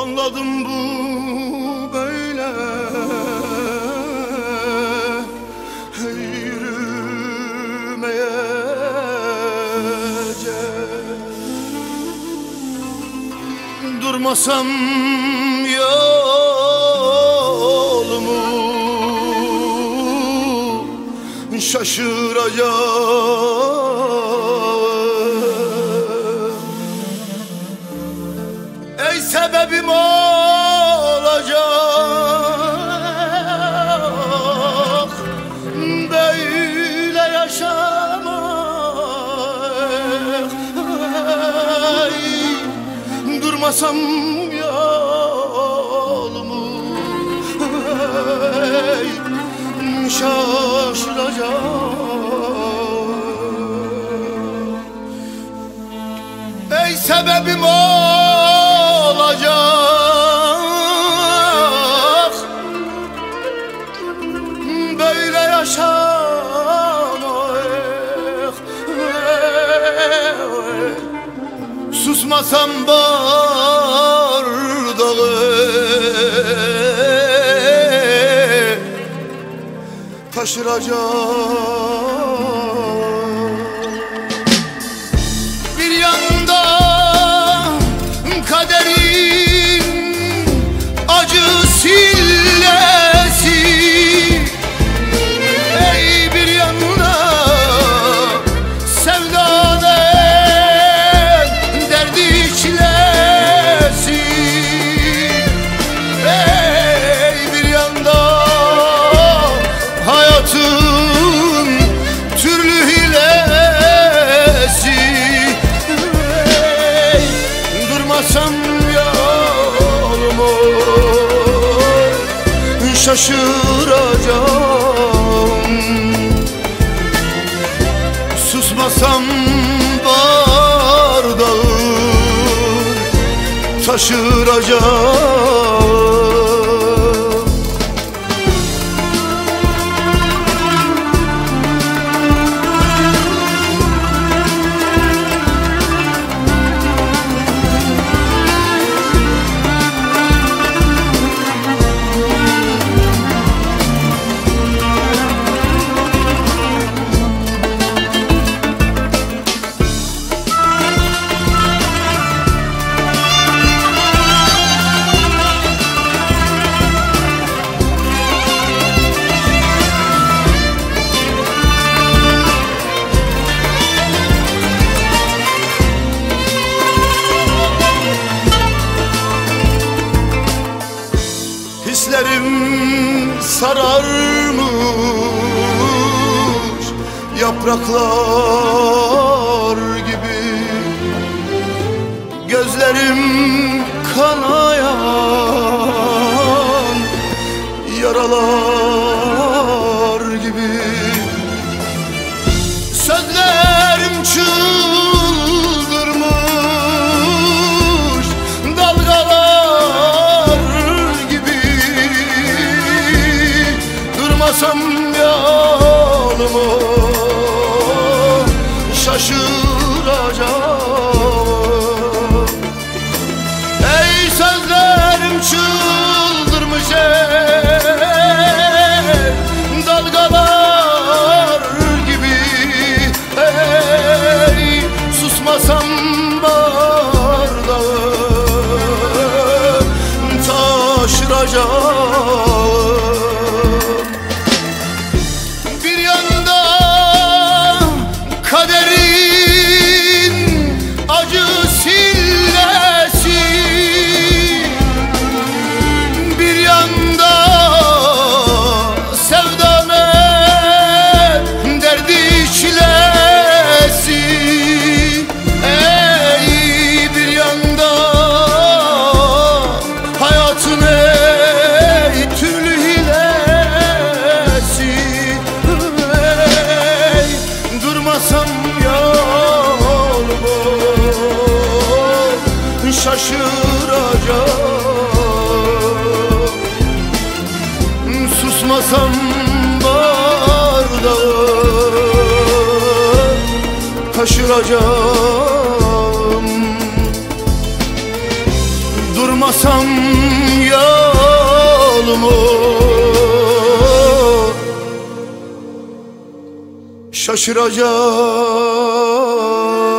Anladım bu böyle yürümeyecek. Durmasam yolumu şaşıracağım. Ey sebebim olacak böyle yaşamak. Ey, durmasam yolumu ey, şaşıracağım. Ey sebebim olacak böyle yaşamak. Susmasam bardağı taşıracağım. Bir yanda kaderin acı sillesi, ey bir yanda sevdanın derdi çilesi, ey bir yanda hayatın türlü hilesi. Ey, durmasam yolumu şaşıracağım. Susmasam bardağı taşıracağım. Hislerim sararmış yapraklar gibi, gözlerim kanayan yaralar gibi. Sözlerim çıldırmış dalgalar gibi. Durmasam yolumu şaşıracağım. Ey sözlerim çıldırmış dalgalar gibi. Ey, susmasam bardağı taşıracağım. Bir yanda kaderin acı sillesi, bir yanda sevdanın derdi çilesi. Ey, bir yanda hayatın ey türlü hilesi. Ey, durmasam yolumu şaşıracağım. Susmasam bardağı taşıracağım. Durmasam Durmasam yolumu şaşıracağım.